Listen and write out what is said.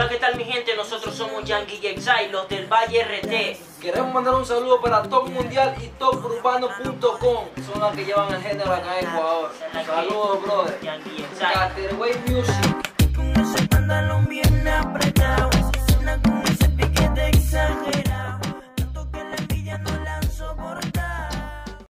Hola, ¿qué tal mi gente? Nosotros somos Yankee Exile, los del Valle RT. Queremos mandar un saludo para Top Mundial y TopUrbano.com. Son las que llevan el género acá en Ecuador. Saludos, brother. Yankee Exile. Caterway Music.